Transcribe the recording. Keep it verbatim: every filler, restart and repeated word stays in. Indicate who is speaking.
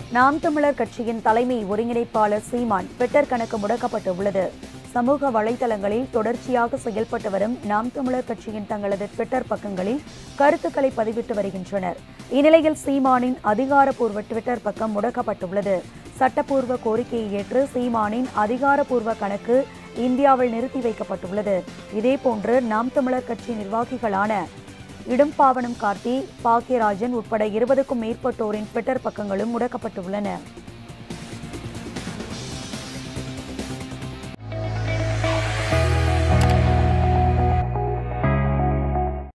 Speaker 1: நாம் தமிழர் கட்சியின் தலைமை ஒருங்கிணைப்பாளர் சீமான் ட்விட்டர் கணக்கு முடக்கப்பட்டுள்ளது. சமூக வலைதளங்களில் தொடர்ச்சியாக செயல்பட்டு வரும் நாம் தமிழர் கட்சியின் தங்களது ட்விட்டர் பக்கங்களில் கருத்துக்களை பதிவிட்டு வருகின்றனர். இந்நிலையில் சீமானின் அதிகாரப்பூர்வ ட்விட்டர் பக்கம் முடக்கப்பட்டுள்ளது. சட்டப்பூர்வ கோரிக்கையை ஏற்று சீமானின் அதிகாரப்பூர்வ கணக்கு இந்தியாவில் நிறுத்தி வைக்கப்பட்டுள்ளது. இதேபோன்று நாம் தமிழர் கட்சி நிர்வாகிகளான இடும்பாவனம் கார்த்தி, பாக்கியராஜன் உட்பட இருபதுக்கும் மேற்பட்டோரின் ட்விட்டர் பக்கங்களும் முடக்கப்பட்டுள்ளன.